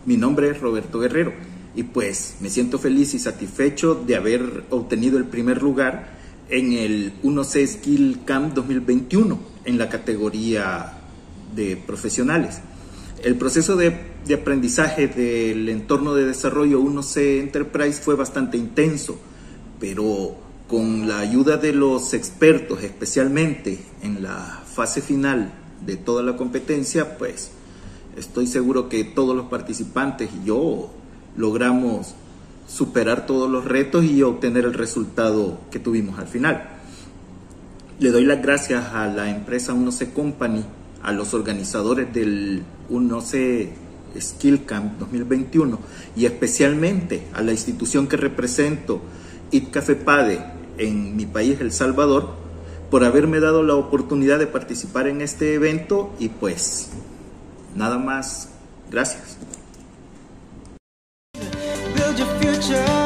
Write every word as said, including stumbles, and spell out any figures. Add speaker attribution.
Speaker 1: Mi nombre es Roberto Guerrero y pues me siento feliz y satisfecho de haber obtenido el primer lugar en el uno C Skill Camp dos mil veintiuno en la categoría de profesionales. El proceso de, de aprendizaje del entorno de desarrollo uno C Enterprise fue bastante intenso, pero con la ayuda de los expertos, especialmente en la fase final de toda la competencia, pues estoy seguro que todos los participantes y yo logramos superar todos los retos y obtener el resultado que tuvimos al final. Le doy las gracias a la empresa uno C Company, a los organizadores del uno C Skill Camp dos mil veintiuno y especialmente a la institución que represento, ITCAFEPADE, en mi país, El Salvador, por haberme dado la oportunidad de participar en este evento y pues nada más, gracias. Build your future.